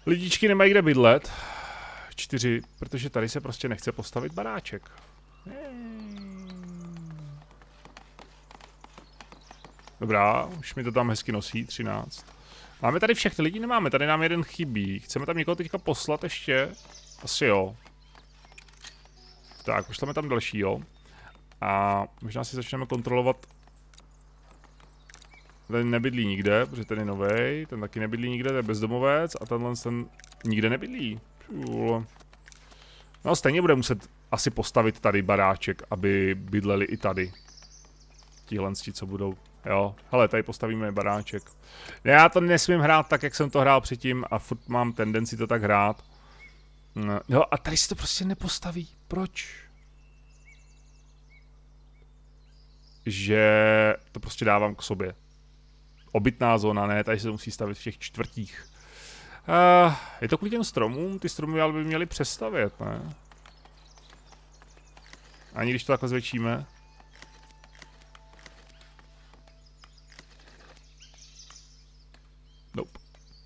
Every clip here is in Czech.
Lidičky nemají kde bydlet. 4, protože tady se prostě nechce postavit baráček. Dobrá, už mi to tam hezky nosí, 13. Máme tady všechny lidi? Nemáme, tady nám jeden chybí. Chceme tam někoho teďka poslat ještě? Asi jo. Tak, pošleme tam dalšího. A možná si začneme kontrolovat. Ten nebydlí nikde, protože ten je novej. Ten taky nebydlí nikde, to je bezdomovec. A tenhle ten nikde nebydlí. No stejně bude muset asi postavit tady baráček, aby bydleli i tady. Tihle, co budou. Jo, hele, tady postavíme baráček. Já to nesmím hrát tak, jak jsem to hrál předtím a furt mám tendenci to tak hrát. Jo, a tady si to prostě nepostaví. Proč? Že to prostě dávám k sobě. Obytná zóna, ne, tady se musí stavit v těch čtvrtích. Je to kvůli těm stromům? Ty stromy ale by měly přestavět, ne? Ani když to takhle zvětšíme. Nope.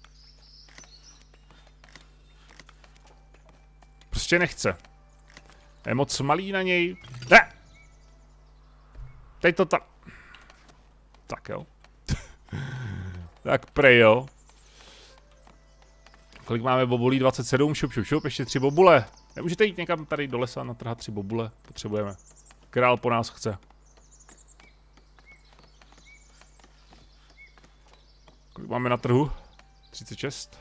Prostě nechce. Je moc malý na něj. Ne! Teď to tak. Tak jo. Tak prej jo. Kolik máme bobulí? 27, šup, šup, šup, ještě 3 bobule. Nemůžete jít někam tady do lesa natrhat 3 bobule? Potřebujeme. Král po nás chce. Kolik máme na trhu? 36.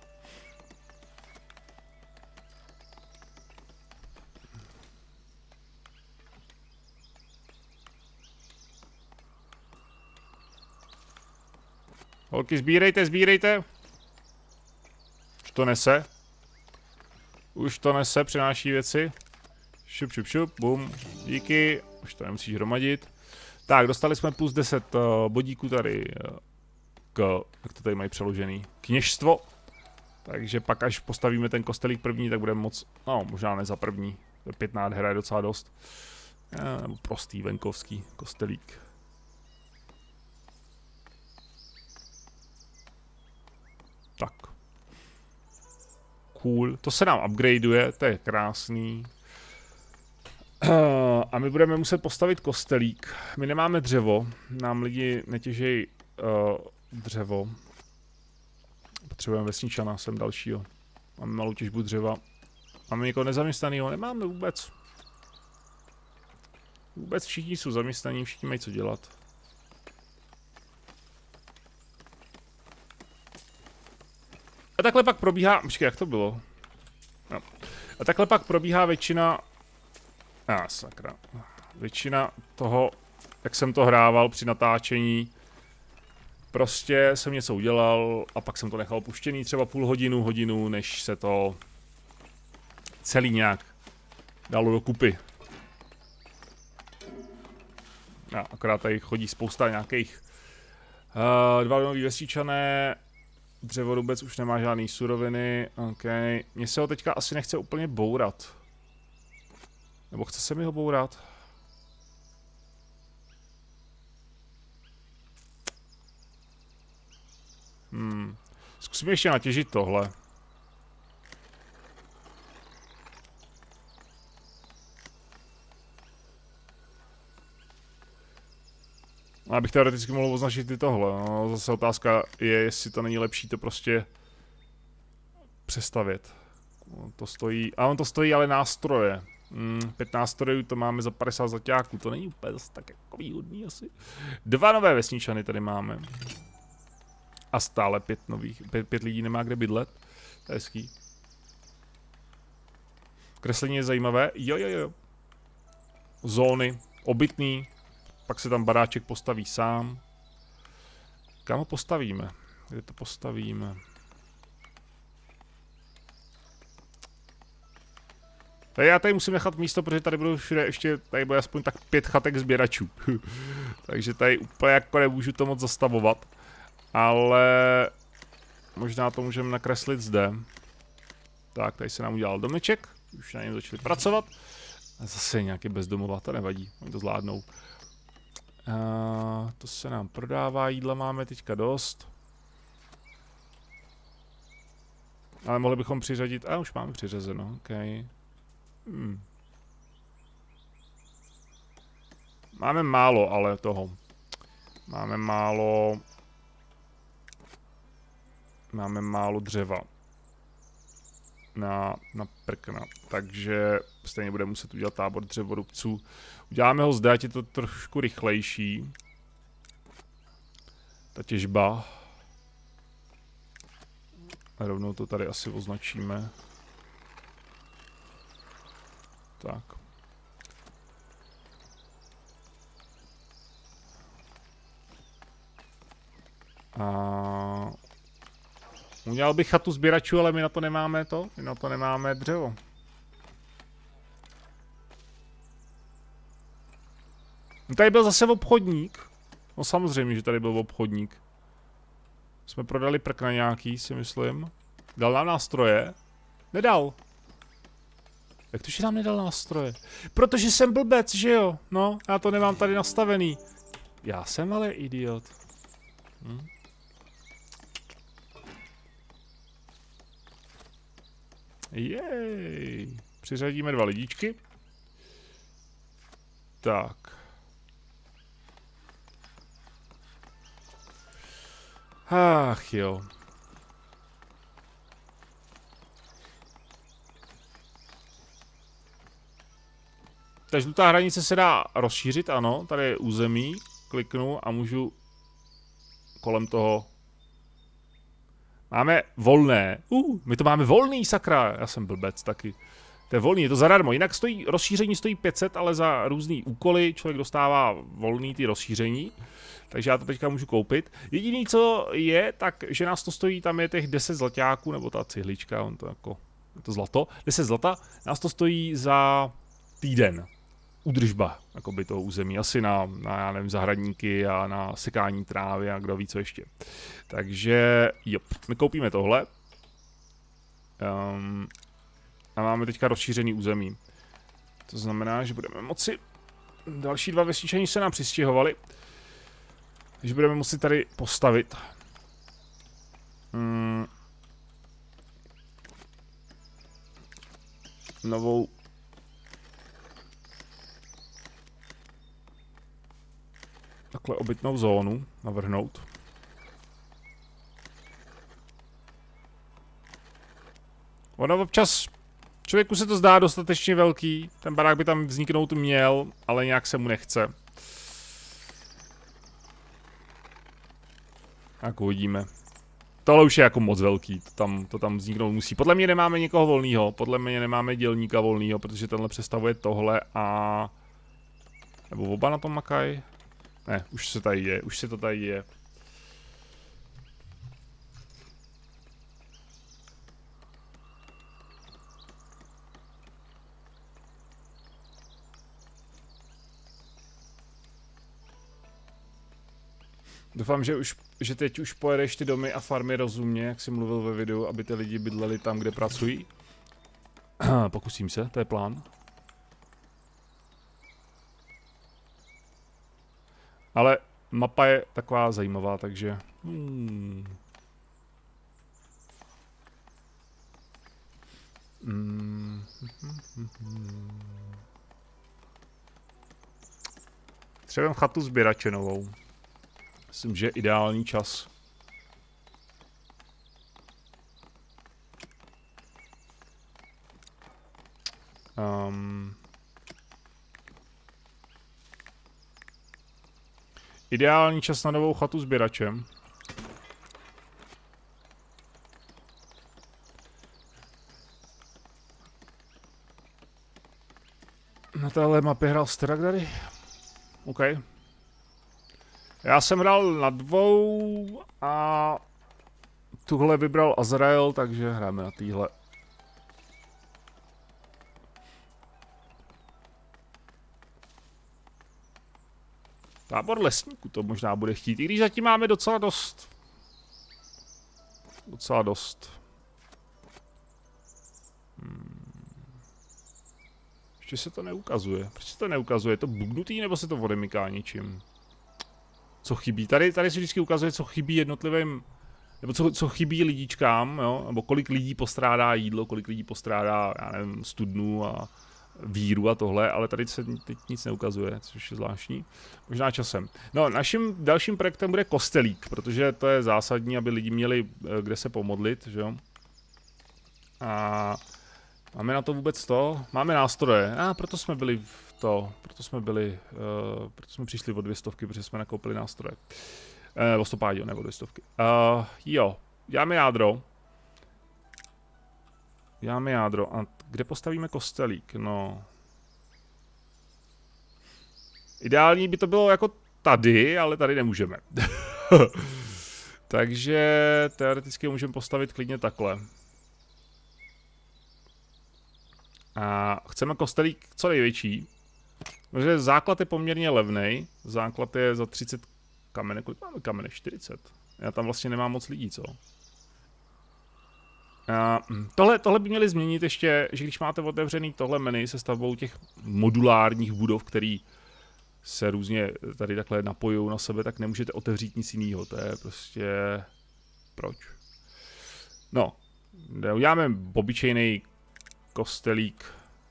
Holky, sbírejte, sbírejte. Už to nese. Už to nese, přináší věci. Šup, šup, šup, bum. Díky. Už to nemusíš hromadit. Tak, dostali jsme plus 10 bodíků tady jak to tady mají přeložený, kněžstvo. Takže pak, až postavíme ten kostelík první, tak budeme moc, no možná ne za první. 5 nádhera je docela dost. Nebo prostý venkovský kostelík. Tak. Cool. To se nám upgradeuje, to je krásný. A my budeme muset postavit kostelík. My nemáme dřevo, nám lidi netěžejí dřevo. Potřebujeme vesničana, sem dalšího. Máme malou těžbu dřeva. Máme někoho nezaměstnanýho? Nemáme vůbec. Vůbec všichni jsou zaměstnaní, všichni mají co dělat. A takhle pak probíhá, počkej, jak to bylo? No. A takhle pak probíhá většina, sakra, většina toho, jak jsem to hrával při natáčení. Prostě jsem něco udělal a pak jsem to nechal puštěný třeba půl hodinu, než se to celý nějak dalo dokupy. Akorát tady chodí spousta nějakých 2 nový vesničané. Dřevorubec už nemá žádný suroviny, ok. Mně se ho teďka asi nechce úplně bourat. Nebo chce se mi ho bourat? Zkusíme ještě natěžit tohle. Já bych teoreticky mohl označit i tohle, no, zase otázka je, jestli to není lepší to prostě přestavět. To stojí, a on to stojí ale nástroje. 5 nástrojů to máme za 50 zlaťáků, to není úplně zase tak jako výhodný asi. 2 nové vesničany tady máme. A stále 5 nových, 5 lidí nemá kde bydlet. To je hezký. Kreslení je zajímavé, jo. Zóny, obytný. Pak se tam baráček postaví sám. Kam ho postavíme? Kde to postavíme? Tady já tady musím nechat místo, protože tady budou všude ještě, tady bude aspoň tak 5 chatek sběračů. Takže tady úplně jako nemůžu to moc zastavovat. Ale možná to můžeme nakreslit zde. Tak, tady se nám udělal domeček. Už na něm začali pracovat. A zase nějaký bezdomová, to nevadí, oni to zvládnou. To se nám prodává, jídla máme teďka dost. Ale mohli bychom přiřadit, a už máme přiřazeno, ok. Máme málo, ale toho. Máme málo dřeva. Na prkna, takže stejně budeme muset udělat tábor dřevorubců. Uděláme ho zde, ať je to trošku rychlejší. Ta těžba. A rovnou to tady asi označíme. Tak. A udělal bych chatu sběračů, ale my na to nemáme my na to nemáme dřevo. No tady byl zase obchodník. No samozřejmě, že tady byl obchodník. Jsme prodali prkna nějaký, si myslím. Dal nám nástroje? Nedal. Jak to, že nám nedal nástroje? Protože jsem blbec, že jo? No, já to nemám tady nastavený. Já jsem ale idiot. Jej. Přiřadíme 2 lidíčky. Tak. Ach jo. Ta žlutá hranice se dá rozšířit, ano. Tady je území. Kliknu a můžu kolem toho. Máme volné. My to máme volný, sakra. Já jsem blbec taky. To je volný, je to zadarmo. Jinak rozšíření stojí 500, ale za různý úkoly člověk dostává volný ty rozšíření. Takže já to teďka můžu koupit. Jediný, co je, tak, že nás to stojí, tam je těch 10 zlaťáků, nebo ta cihlička, on to jako, je to zlato. 10 zlata, nás to stojí za týden. Údržba, jakoby toho území, asi na já nevím, zahradníky a na sekání trávy a kdo ví co ještě. Takže, jo, my koupíme tohle. A máme teďka rozšířený území. To znamená, že budeme moci, další 2 vesničani se nám přistěhovali. Takže budeme muset tady postavit. Novou takhle obytnou zónu navrhnout. Ono občas člověku se to zdá dostatečně velký, ten barák by tam vzniknout měl, ale nějak se mu nechce. Tak uvidíme. Tohle už je jako moc velký, to tam vzniknout musí. Podle mě nemáme někoho volného, podle mě nemáme dělníka volného, protože tenhle představuje tohle a... Nebo oba na tom makají? Ne, už se tady je, už se to tady je. Doufám, že teď už pojedeš ty domy a farmy rozumně, jak jsi mluvil ve videu, aby ty lidi bydleli tam, kde pracují. Pokusím se, to je plán. Ale mapa je taková zajímavá, takže... Třeba chatu sběrače novou. Myslím, že je ideální čas. Ideální čas na novou chatu sběračem. Na téhle mapě hrál Stragdary? OK. Já jsem hrál na 2 a tuhle vybral Azrael, takže hráme na téhle. Tábor lesníků to možná bude chtít, i když zatím máme docela dost. Docela dost. Ještě se to neukazuje. Proč se to neukazuje? Je to bugnutý nebo se to odemyká něčím? Co chybí? Tady se vždycky ukazuje, co chybí jednotlivým nebo co chybí lidičkám, jo? Nebo kolik lidí postrádá jídlo, kolik lidí postrádá, já nevím, studnu a víru a tohle, ale tady se teď nic neukazuje, což je zvláštní. Možná časem. No, naším dalším projektem bude kostelík, protože to je zásadní, aby lidi měli kde se pomodlit, že jo? A máme na to vůbec to? Máme nástroje. Proto jsme byli proto jsme přišli o 200, protože jsme nakoupili nástroje. O 100, nebo 200. Jo, děláme jádro. A kde postavíme kostelík? No. Ideální by to bylo jako tady, ale tady nemůžeme. Takže teoreticky můžeme postavit klidně takhle. A chceme kostelík co největší. Protože základ je poměrně levnej. Základ je za 30 kamene. Kolik máme kamene? 40. Já tam vlastně nemám moc lidí, co? Tohle by měli změnit ještě, že když máte otevřený tohle menu se stavbou těch modulárních budov, který se různě tady takhle napojují na sebe, tak nemůžete otevřít nic jiného. To je prostě... Proč? No, uděláme obyčejný kostelík.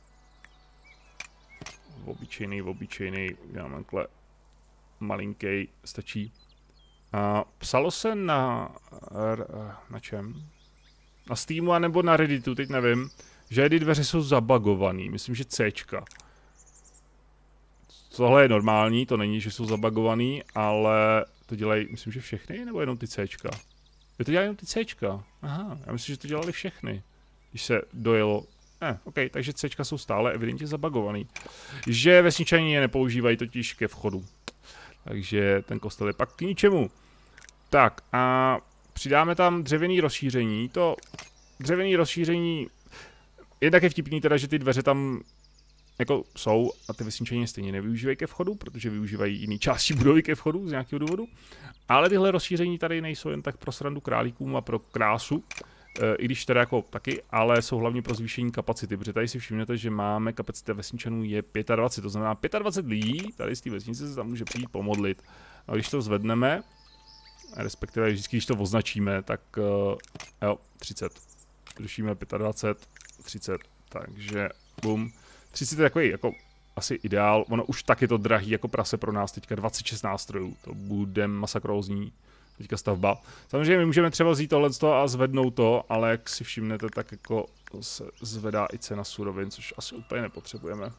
Obyčejný, uděláme takhle malinký, stačí. Psalo se na čem? Na Steamu anebo na Redditu, teď nevím, že ty dveře jsou zabagovaný, myslím, že Cčka. Tohle je normální, to není, že jsou zabagovaný, ale to dělají, myslím, že všechny, nebo jenom ty Cčka? Je to dělají jenom ty Cčka, aha, já myslím, že to dělali všechny, když se dojelo. OK, takže Cčka jsou stále evidentně zabagovaný. Že vesničani je nepoužívají totiž ke vchodu. Takže ten kostel je pak k ničemu. Tak a přidáme tam dřevěné rozšíření. To dřevěné rozšíření je také vtipný teda, že ty dveře tam jako jsou a ty vesničani stejně nevyužívají ke vchodu, protože využívají jiný části budovy ke vchodu z nějakého důvodu. Ale tyhle rozšíření tady nejsou jen tak pro srandu králíkům a pro krásu. I když teda jako taky, ale jsou hlavně pro zvýšení kapacity, protože tady si všimnete, že máme kapacita vesničanů je 25, to znamená 25 lidí, tady z té vesnice se tam může přijít pomodlit. A když to zvedneme, respektive vždycky, když to označíme, tak jo, 30. Řešíme 25, 30, takže bum. 30 je takový jako asi ideál, ono už tak je to drahý jako prase pro nás teďka, 26 nástrojů, to bude masakrózní. Teďka stavba. Samozřejmě my můžeme třeba vzít tohle a zvednout to, ale jak si všimnete, tak jako se zvedá i cena surovin, což asi úplně nepotřebujeme.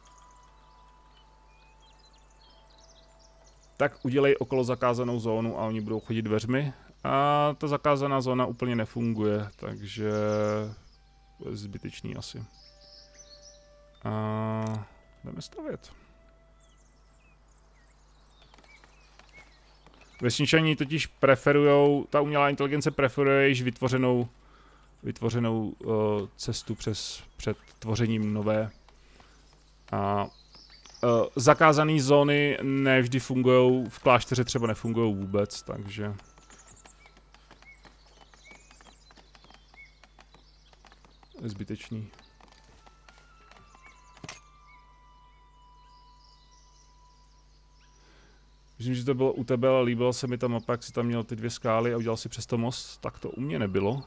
Tak udělej okolo zakázanou zónu a oni budou chodit dveřmi. A ta zakázaná zóna úplně nefunguje, takže je zbytečný asi. A jdeme stavět. Vesničani totiž preferujou, ta umělá inteligence preferuje již vytvořenou cestu před tvořením nové. A zakázané zóny nevždy fungují, v klášteře třeba nefungují vůbec, takže... Je zbytečný. Myslím, že to bylo u tebe, ale líbila se mi ta mapa, jak jsi tam měl ty dvě skály a udělal si přes to most, tak to u mě nebylo.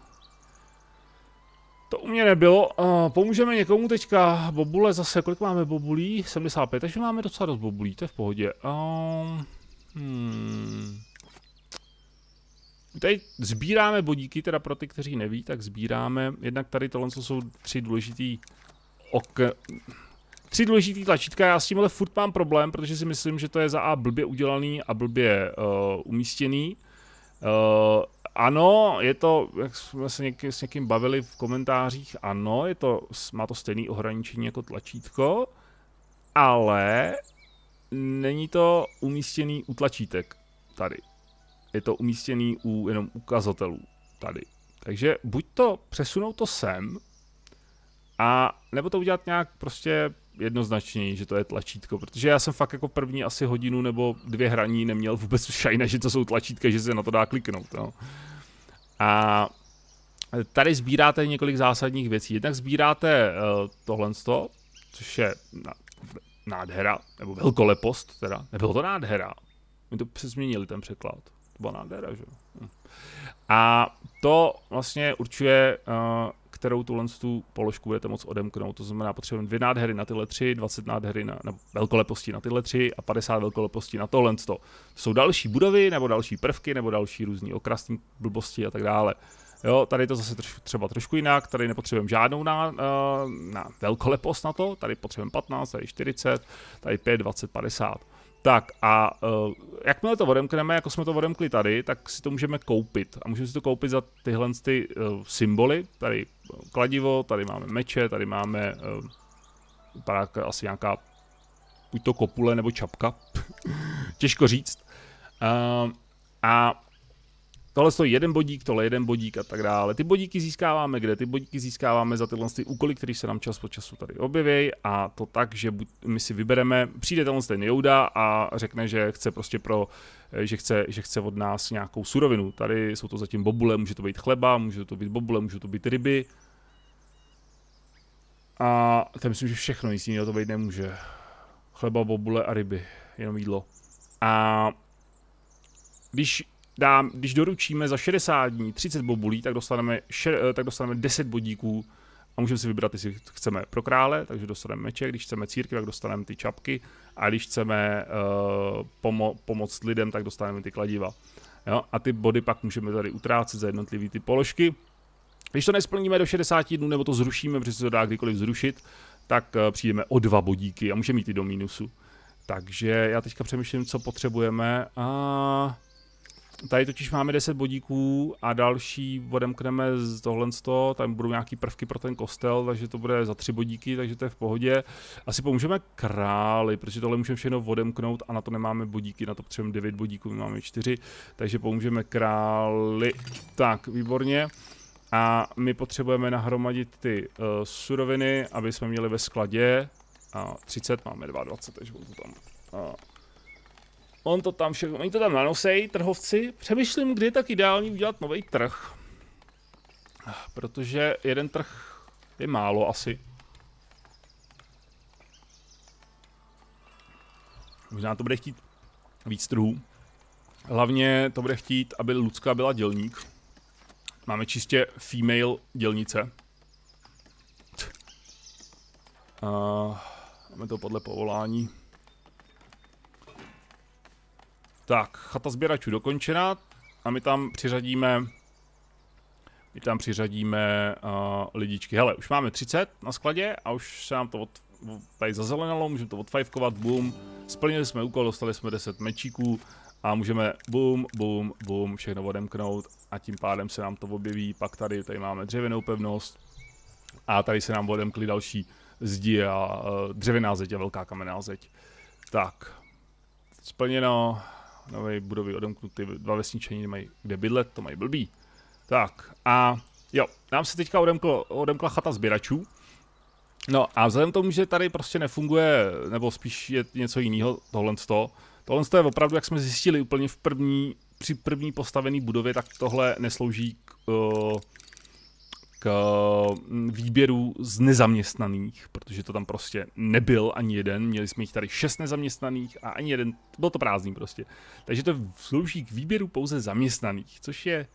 To u mě nebylo. Pomůžeme někomu teďka. Bobule zase, kolik máme bobulí? 75, takže máme docela dost bobulí, to je v pohodě. Tady sbíráme bodíky, teda pro ty, kteří neví, tak sbíráme. Jednak tady tohle jsou tři důležitý tlačítka, já s tímhle furt mám problém, protože si myslím, že to je za A blbě udělaný a blbě umístěný. Ano, je to, jak jsme se s někým bavili v komentářích, ano, má to stejné ohraničení jako tlačítko, ale není to umístěný u tlačítek tady. Je to umístěný u jenom ukazatelů tady. Takže buď to přesunou to sem, a nebo to udělat nějak prostě jednoznačněji, že to je tlačítko, protože já jsem fakt jako první asi hodinu nebo 2 hraní neměl vůbec šajne, že to jsou tlačítka, že se na to dá kliknout. No. A tady sbíráte několik zásadních věcí. Jednak sbíráte tohle, což je nádhera, nebo velkolepost teda. Nebylo to nádhera. My to přesměnili ten překlad. To byla nádhera, že? A to vlastně určuje, kterou tu položku budete moct odemknout. To znamená, potřebujeme 2 nádhery na tyhle 3, 20 nádhery na velkoleposti na tyhle 3 a 50 velkoleposti na tohle. To jsou další budovy, nebo další prvky, nebo další různý okrasní blbosti a tak dále. Jo, tady to zase třeba trošku jinak, tady nepotřebujeme žádnou na velkolepost na to, tady potřebujeme 15, tady 40, tady 5, 20, 50. Tak a jakmile to odemkneme, jako jsme to odemkli tady, tak si to můžeme koupit. A můžeme si to koupit za tyhle symboly. Tady kladivo, tady máme meče, tady máme asi nějaká buď to kopule nebo čapka. Těžko říct. A tohle stojí 1 bodík, tohle 1 bodík a tak dále. Ty bodíky získáváme kde? Ty bodíky získáváme za tyhle úkoly, které se nám čas po času tady objeví, a to tak, že my si vybereme, přijde ten Jouda a řekne, že chce prostě že chce od nás nějakou surovinu. Tady jsou to zatím bobule, může to být chleba, může to být bobule, může to být ryby. A to myslím, že všechno, nic jiného to být nemůže. Chleba, bobule a ryby, jenom jídlo. A když doručíme za 60 dní 30 bobulí, tak dostaneme 10 bodíků a můžeme si vybrat, jestli chceme pro krále, takže dostaneme meče, když chceme církev, tak dostaneme ty čapky, a když chceme pomoct lidem, tak dostaneme ty kladiva. Jo? A ty body pak můžeme tady utrácet za jednotlivé ty položky. Když to nesplníme do 60 dnů, nebo to zrušíme, protože se to dá kdykoliv zrušit, tak přijdeme o 2 bodíky a můžeme jít i do mínusu. Takže já teďka přemýšlím, co potřebujeme. Tady totiž máme 10 bodíků a další odemkneme z tohle, tam budou nějaký prvky pro ten kostel, takže to bude za 3 bodíky, takže to je v pohodě. Asi pomůžeme králi, protože tohle můžeme všechno odemknout a na to nemáme bodíky, na to potřebujeme 9 bodíků, my máme 4, takže pomůžeme králi. Tak, výborně. A my potřebujeme nahromadit ty suroviny, aby jsme měli ve skladě. 30, máme 22, takže budu to tam. On to tam všechno, oni to tam nanosej, trhovci. Přemýšlím, kdy je tak ideální udělat nový trh. Protože jeden trh je málo asi. Možná to bude chtít víc trhů. Hlavně to bude chtít, aby Lucka byla dělník. Máme čistě female dělnice. Máme to podle povolání. Tak, chata sběračů dokončena a my tam přiřadíme lidičky. Hele, už máme 30 na skladě a už se nám to tady zazelenalo, můžeme to odfajfkovat, boom. Splnili jsme úkol, dostali jsme 10 mečíků a můžeme boom, všechno odemknout a tím pádem se nám to objeví. Pak tady máme dřevěnou pevnost a tady se nám odemkly další zdi a dřevěná zeď a velká kamenná zeď. Tak, splněno. Nové budovy odemknuty, 2 vesničení nemají kde bydlet, to mají blbý. Tak a jo, nám se teďka odemkla chata sběračů. No a vzhledem k tomu, že tady prostě nefunguje, nebo spíš je něco jiného, tohle je opravdu, jak jsme zjistili úplně při první postavené budově, tak tohle neslouží k výběru z nezaměstnaných, protože to tam prostě nebyl ani jeden, měli jsme jich tady 6 nezaměstnaných a ani jeden, bylo to prázdný prostě. Takže to slouží k výběru pouze zaměstnaných, což je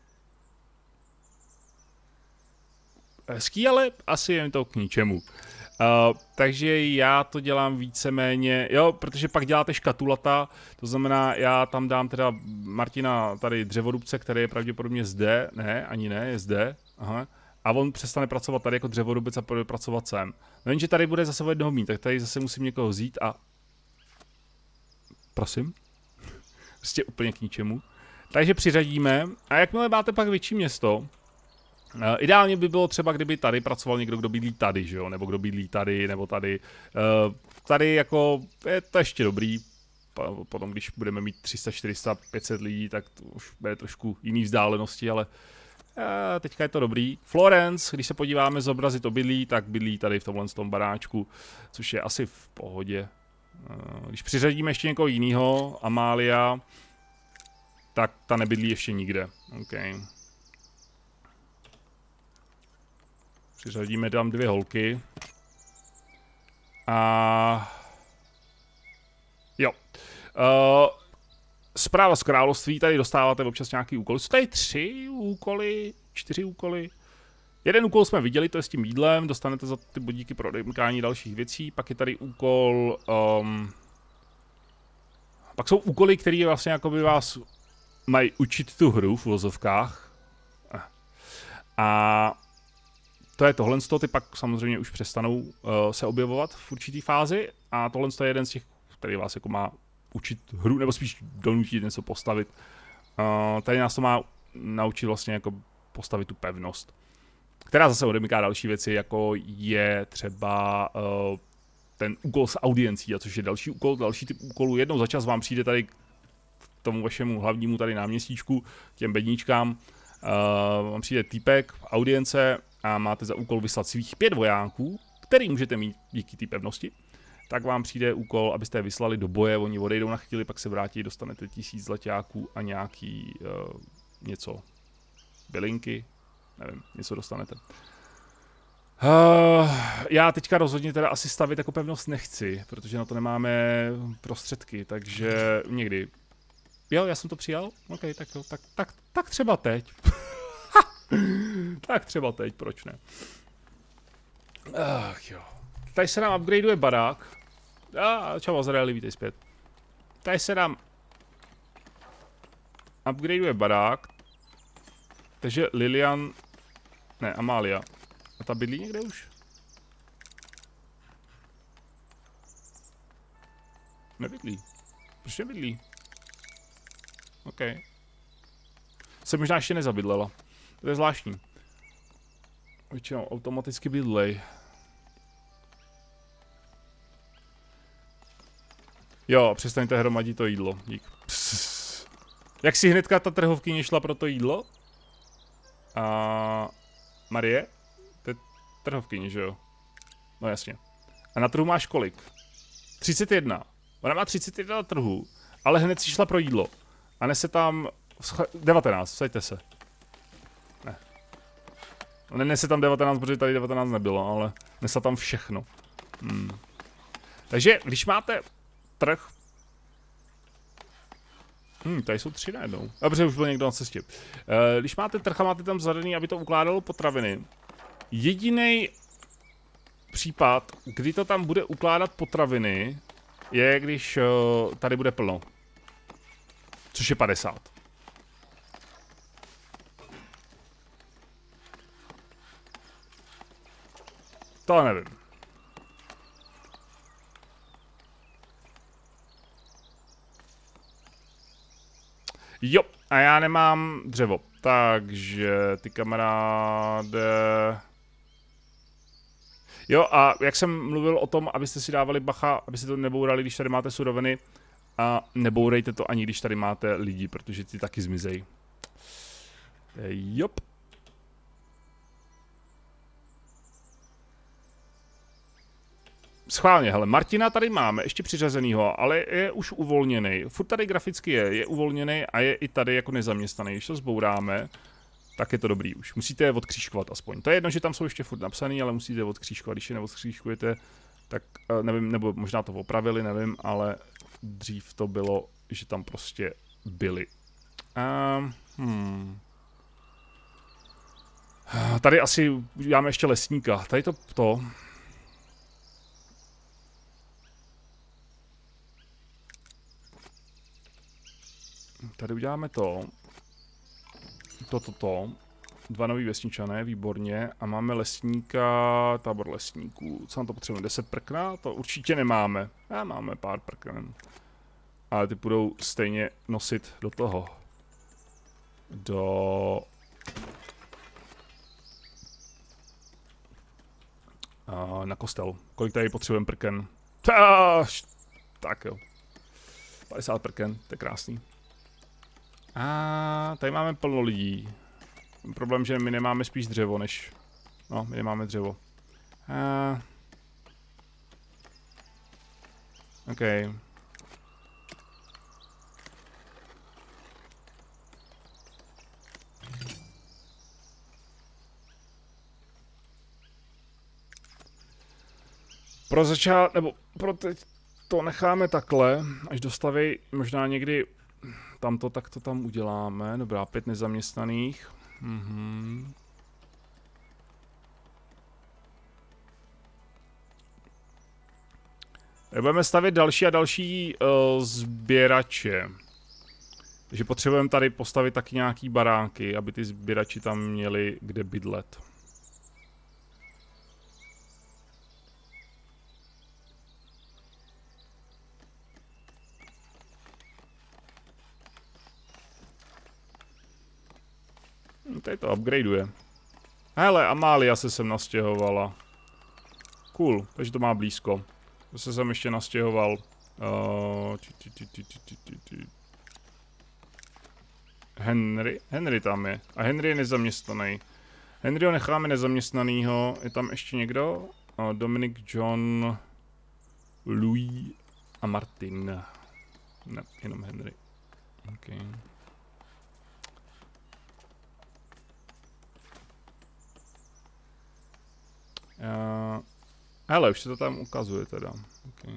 hezký, ale asi je to k ničemu. Takže já to dělám víceméně, jo, protože pak děláte škatulata, to znamená, já tam dám teda Martina tady dřevorubce, který je pravděpodobně zde, ne, ani ne, je zde, aha. A on přestane pracovat tady jako dřevorubec a půjde pracovat sem. No jenže tady bude zase o jednoho mít, tak tady zase musím někoho vzít a... Prosím? Prostě úplně k ničemu. Takže přiřadíme a jakmile máte pak větší město, ideálně by bylo třeba, kdyby tady pracoval někdo, kdo bydlí tady, že jo? Nebo kdo bydlí tady, nebo tady. Tady jako je to ještě dobrý. Potom, když budeme mít 300, 400, 500 lidí, tak to už bude trošku jiný vzdálenosti, ale teďka je to dobrý. Florence, když se podíváme zobrazit obydlí, tak bydlí tady v tomhle baráčku, což je asi v pohodě. Když přiřadíme ještě někoho jiného, Amália, tak ta nebydlí ještě nikde. Okay. Přiřadíme tam 2 holky. A jo. Zpráva z království, tady dostáváte občas nějaký úkol. Jsou tady 3 úkoly, 4 úkoly. Jeden úkol jsme viděli, to je s tím jídlem, dostanete za ty bodíky pro odemykání dalších věcí. Pak je tady úkol... pak jsou úkoly, které vlastně jakoby vás mají učit tu hru v uvozovkách. A to je tohle, ty pak samozřejmě už přestanou se objevovat v určitý fázi. A tohle je jeden z těch, který vás jako má učit hru, nebo spíš donutit něco postavit. Tady nás to má naučit vlastně jako postavit tu pevnost. Která zase odemyká další věci, jako je třeba ten úkol s audiencí, a což je další úkol, další typ úkolů. Jednou za čas vám přijde tady k tomu vašemu hlavnímu tady náměstíčku, těm bedníčkám, vám přijde týpek, audience a máte za úkol vyslat svých 5 vojáků, který můžete mít díky té pevnosti. Tak vám přijde úkol, abyste je vyslali do boje, oni odejdou na chvíli, pak se vrátí, dostanete 1000 zlaťáků a nějaký něco, bylinky, nevím, něco dostanete. Já teďka rozhodně teda asi stavit jako pevnost nechci, protože na to nemáme prostředky, takže někdy. Jo, já jsem to přijal? OK, tak jo, tak třeba teď. Tak třeba teď, proč ne? Ach jo. Tady se nám upgradeuje barák. Čau, Azraeli, vítej zpět. Tady se nám upgradeuje barák. Takže Lilian... Ne, Amália. A ta bydlí někde už? Nebydlí. Proč nebydlí? OK. Se možná ještě nezabydlela. To je zvláštní. Většinou automaticky bydlej. Jo, přestaňte hromadit to jídlo. Dík. Pss. Jak si hnedka ta trhovkyně šla pro to jídlo? A Marie? To je trhovkyně, že jo? No jasně. A na trhu máš kolik? 31. Ona má 31 na trhu, ale hned si šla pro jídlo. A nese tam 19, vsaďte se. Ne. Nese tam 19, protože tady 19 nebylo, ale nese tam všechno. Takže, když máte trh... tady jsou 3 najednou. Dobře, už byl někdo na cestě. Když máte trh a máte tam zadaný, aby to ukládalo potraviny, jediný případ, kdy to tam bude ukládat potraviny, je když tady bude plno. Což je 50. To nevím. Jo, a já nemám dřevo, takže ty kamaráde... Jo, a jak jsem mluvil o tom, abyste si dávali bacha, abyste to nebourali, když tady máte suroviny, a nebourejte to ani, když tady máte lidi, protože ty taky zmizejí. Jop. Schválně, hele, Martina tady máme, ještě přiřazenýho, ale je už uvolněný. Furt tady graficky je uvolněný a je i tady jako nezaměstnaný. Když to zbouráme, tak je to dobrý už. Musíte je odkřížkovat aspoň. To je jedno, že tam jsou ještě furt napsaný, ale musíte je odkřížkovat. Když je neodkřížkujete, tak nevím, nebo možná to opravili, nevím, ale dřív to bylo, že tam prostě byli. Tady asi uděláme ještě lesníka. Tady to... Tady uděláme to. 2 nový vesničané, výborně. A máme lesníka, tábor lesníků. Co nám to potřebujeme? 10 prkna? To určitě nemáme. Máme pár prknen. Ale ty budou stejně nosit do toho. Na kostel. Kolik tady potřebujeme prken? Tak jo. 50 prken, to je krásný. A tady máme plno lidí. Problém, že my nemáme spíš dřevo, než... No, my nemáme dřevo. OK. Nebo pro teď to necháme takhle, až dostaví možná někdy tamto, tak to tam uděláme. Dobrá, 5 nezaměstnaných. Budeme stavět další a další sběrače. Takže potřebujeme tady postavit taky nějaký baráky, aby ty sběrači tam měli kde bydlet. Tady to upgradeuje. Hele, Amália se sem nastěhovala. Cool, takže to má blízko. To se sem ještě nastěhoval. Henry tam je. A Henry je nezaměstnaný. Henryho necháme nezaměstnanýho. Je tam ještě někdo? Dominic, John, Louis a Martin. Ne, jenom Henry. Okay. Hele, už se to tam ukazuje teda. Okay.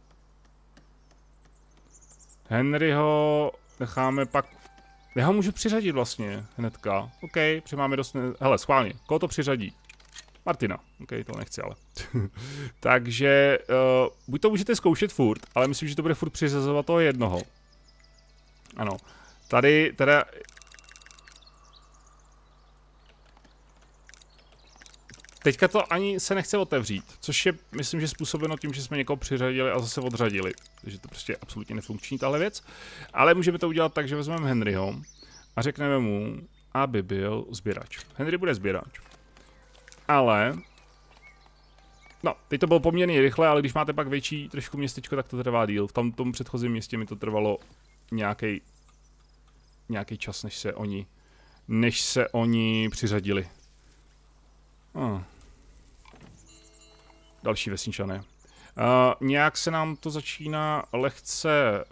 Henryho necháme pak... Já ho můžu přiřadit vlastně hnedka. OK, protože máme dost... Hele, schválně, koho to přiřadí? Martina. OK, to nechci ale. Takže, buď to můžete zkoušet furt, ale myslím, že to bude furt přiřazovat toho jednoho. Ano. Tady teda... Teďka to ani se nechce otevřít, což je, myslím, že způsobeno tím, že jsme někoho přiřadili a zase odřadili. Takže to prostě je absolutně nefunkční tahle věc. Ale můžeme to udělat tak, že vezmeme Henryho a řekneme mu, aby byl sběrač. Henry bude sběrač. Ale... No, teď to bylo poměrně rychle, ale když máte pak větší trošku městečko, tak to trvá díl. V tom předchozím městě mi to trvalo nějaký čas, než se oni přiřadili. Další vesničané. Nějak se nám to začíná lehce,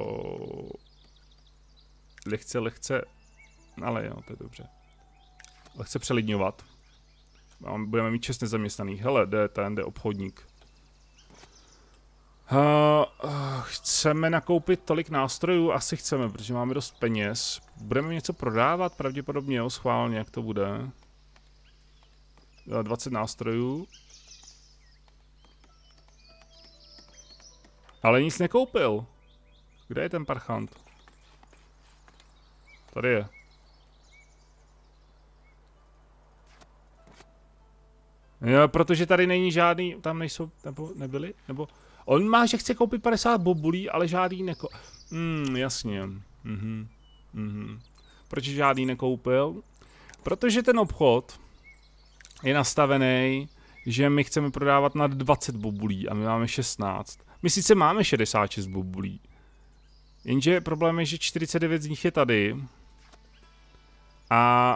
ale jo, to je dobře. Lehce přelidňovat. Budeme mít 6 nezaměstnaných. Hele, jde obchodník. Chceme nakoupit tolik nástrojů? Asi chceme, protože máme dost peněz. Budeme něco prodávat? Pravděpodobně jo, schválně, jak to bude. 20 nástrojů. Ale nic nekoupil. Kde je ten parchant? Tady je. Jo, protože tady není žádný, tam nejsou, nebo nebyli, nebo... On má, že chce koupit 50 bobulí, ale žádný jasně. Proč žádný nekoupil? Protože ten obchod je nastavený, že my chceme prodávat nad 20 bobulí a my máme 16. My sice máme 66 bobulí. Jenže problém je, že 49 z nich je tady. A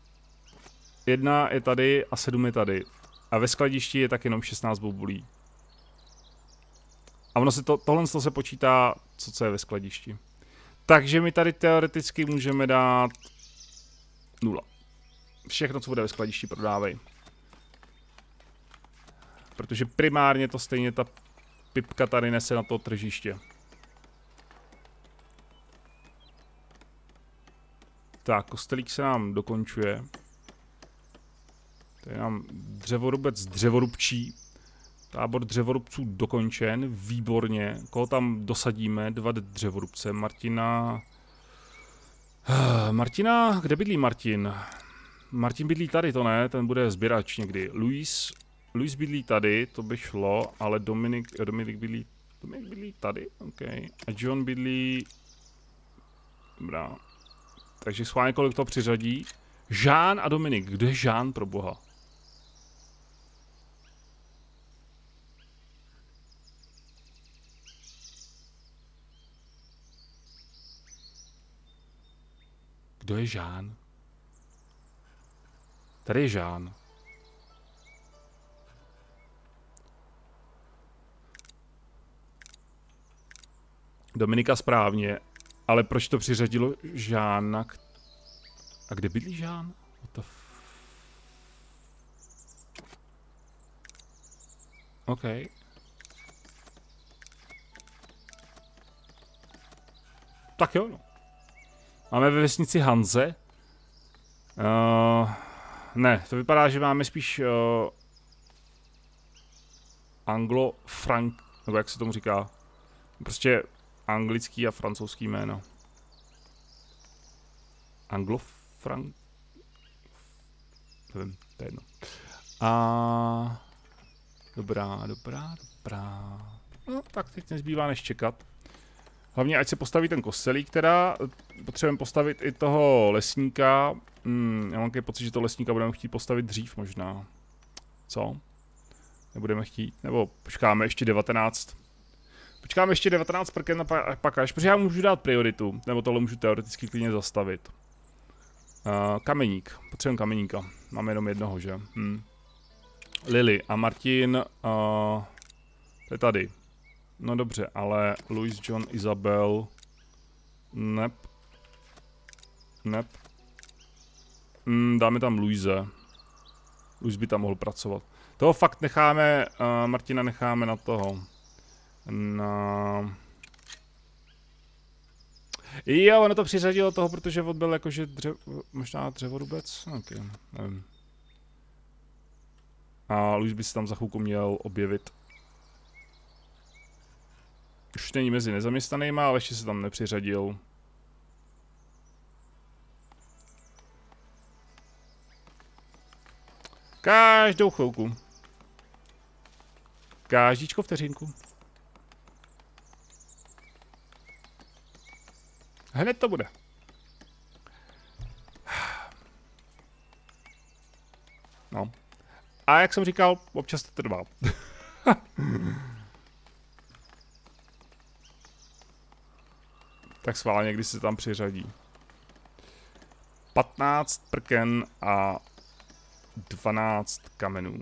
1 je tady a 7 je tady. A ve skladišti je tak jenom 16 bobulí. A ono se tohle se počítá, co je ve skladišti. Takže my tady teoreticky můžeme dát 0. Všechno, co bude ve skladišti, prodávej. Protože primárně to stejně ta pipka tady nese na to tržiště. Tak, kostelík se nám dokončuje. Tady nám dřevorubčí. Tábor dřevorubců dokončen, výborně. Koho tam dosadíme? 2 dřevorubce. Martina, kde bydlí Martin? Martin bydlí tady, to ne, ten bude sběrač někdy. Luis bydlí tady, to by šlo, ale Dominik bydlí tady, OK. A John bydlí... Dobrá. Takže schválně kolik to přiřadí. Jean a Dominik, kde je Jean pro boha? Kdo je Jean? Tady je Jean. Dominika správně, ale proč to přiřadilo Jeana? A kde bydlí Jean? OK. Tak jo, no. Máme ve vesnici Hanze. Ne, to vypadá, že máme spíš anglo-frank, nebo jak se tomu říká. Prostě anglický a francouzský jméno. Anglo-frank... Nevím, to je jedno. A... Dobrá. No, tak teď nezbývá než čekat. Hlavně, ať se postaví ten kostelík, teda potřebujeme postavit i toho lesníka. Já mám pocit, že to lesníka budeme chtít postavit dřív možná. Co? Nebudeme chtít, nebo počkáme ještě 19. Počkáme ještě 19 prken a pak až, protože já můžu dát prioritu, nebo tohle můžu teoreticky klidně zastavit. Kameník, potřebujeme kameníka, máme jenom jednoho, že? Lily a Martin, to je tady. No dobře, ale Louis, John, Isabel, nep. Dáme tam Louise. Louise by tam mohl pracovat. Toho fakt necháme, Martina necháme na toho. Jo, ono to přiřadilo toho, protože on byl jakože možná dřevorubec? Okay, nevím. A Louis by se tam za chvilku měl objevit. Už není mezi nezaměstnanýma, ale ještě se tam nepřiřadil. Každou chvilku. Každíčko vteřinku. Hned to bude. No. A jak jsem říkal, občas to trvá. Tak schválně, když se tam přiřadí. 15 prken a 12 kamenů.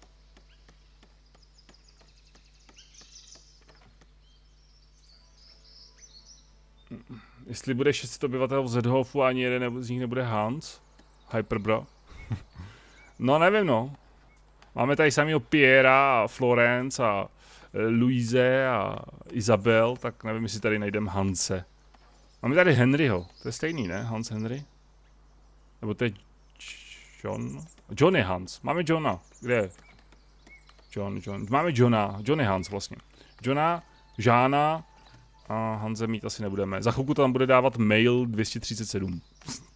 Jestli bude 600 obyvatel v Zedhofu a ani jeden z nich nebude Hans? Hyperbra? No nevím, no. Máme tady samýho Piera a Florence a Louise a Isabel, tak nevím, jestli tady najdeme Hanse. Máme tady Henryho, to je stejný, ne? Hans Henry? Nebo to je John? John je Hans, máme Johna, kde je? John. Máme Johna, John je Hans vlastně. Johna, Žána a Hanze mít asi nebudeme. Za chvilku tam bude dávat mail 237.